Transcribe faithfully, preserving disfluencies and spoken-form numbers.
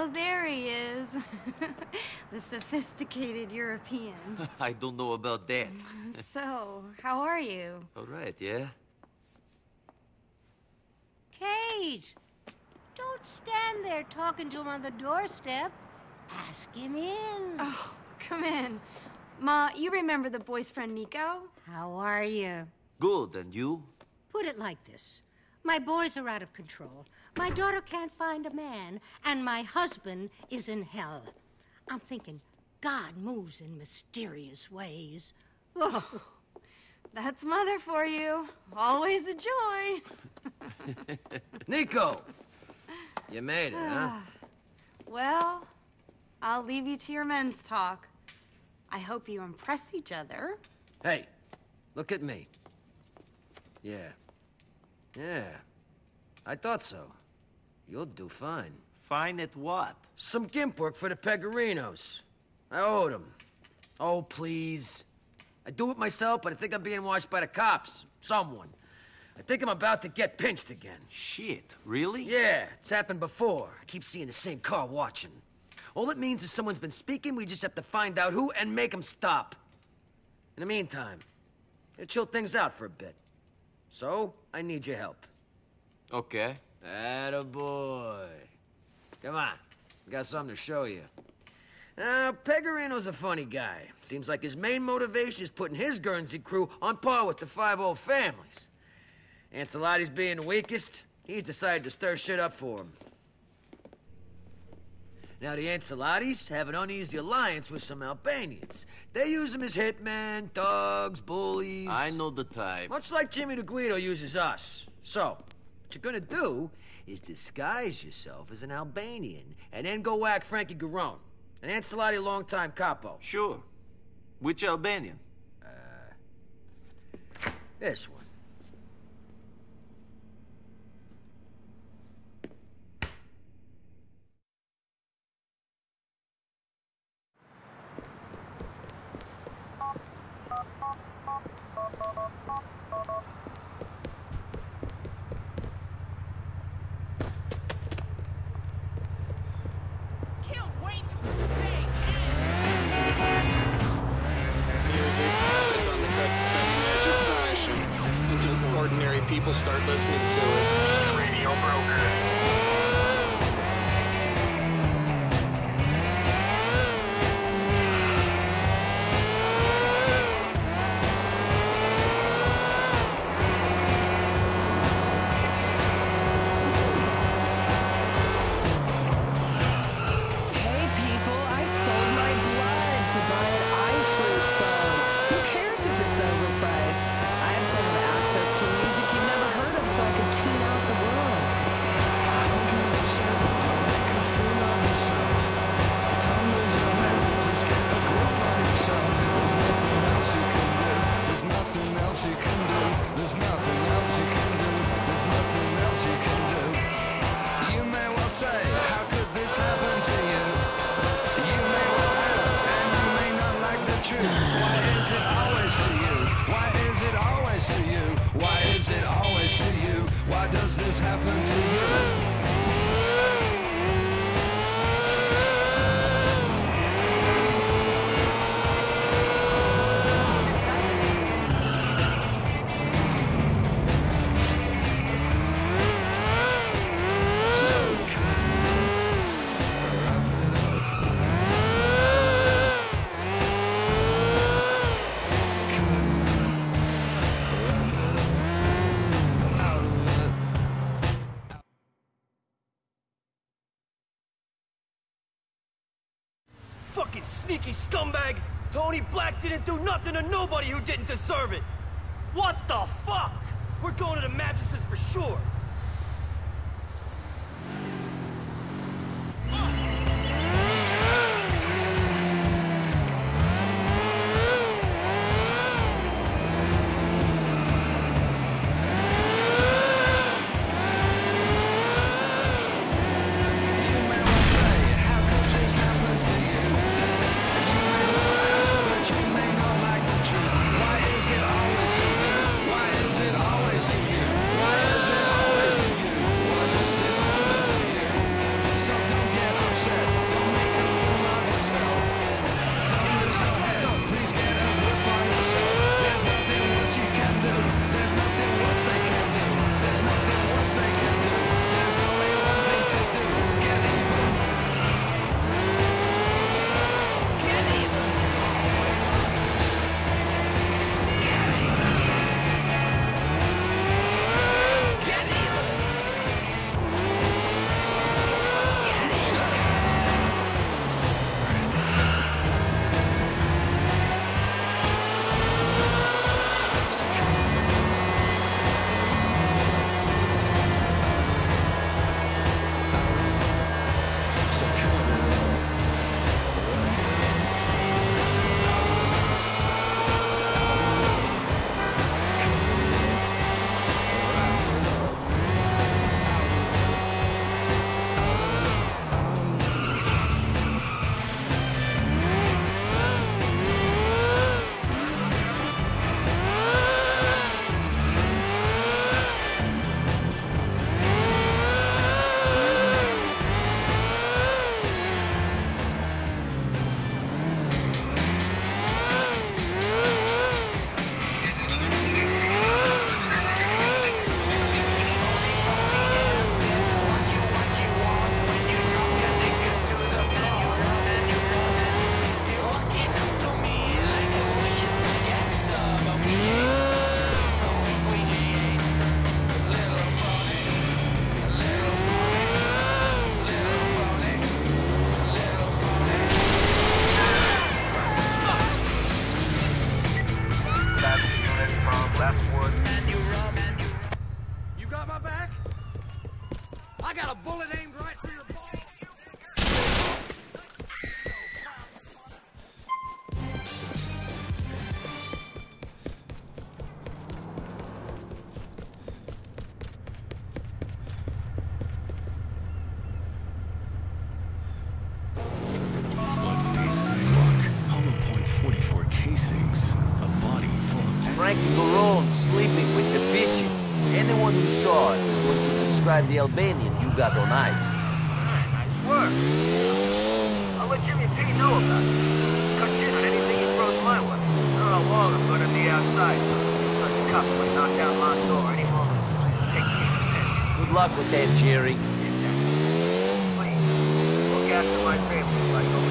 there he is. The sophisticated European. I don't know about that. So, how are you? All right, yeah? Cage! Don't stand there talking to him on the doorstep. Ask him in. Oh, come in. Ma, you remember the boy's friend Niko? How are you? Good, and you? Put it like this. My boys are out of control. My daughter can't find a man, and my husband is in hell. I'm thinking God moves in mysterious ways. Oh. That's Mother for you. Always a joy. Niko! You made it, huh? Well, I'll leave you to your men's talk. I hope you impress each other. Hey, look at me. Yeah. Yeah. I thought so. You'll do fine. Fine at what? Some gimp work for the Pegorinos. I owed them. Oh, please. I do it myself, but I think I'm being watched by the cops. Someone. I think I'm about to get pinched again. Shit, really? Yeah, it's happened before. I keep seeing the same car watching. All it means is someone's been speaking, we just have to find out who and make them stop. In the meantime, it'll chill things out for a bit. So, I need your help. Okay. Attaboy. Come on, we got something to show you. Now, Pegorino's a funny guy. Seems like his main motivation is putting his Guernsey crew on par with the five old families. Ancelotti's being the weakest, he's decided to stir shit up for him. Now, the Ancelottis have an uneasy alliance with some Albanians. They use them as hitmen, thugs, bullies. I know the type. Much like Jimmy the Guido uses us. So, what you're gonna do is disguise yourself as an Albanian and then go whack Frankie Garone, an Ancelotti longtime capo. Sure. Which Albanian? Uh, this one. Ordinary people start listening to it. Radio broker. Fucking sneaky scumbag! Tony Black didn't do nothing to nobody who didn't deserve it! What the fuck? We're going to the mattresses for sure! Why is it always to you? Why is it always to you? Why is it always Anyone who saw us is going to describe the Albanian you got on ice. Nice work. I'll let Jimmy P know about it. Cut in on anything he throws my way. I don't know how long I'm gonna be outside. But the cops might knock down my door any moment. Take me to attention. Good luck with that, Jerry. Please, look after my family like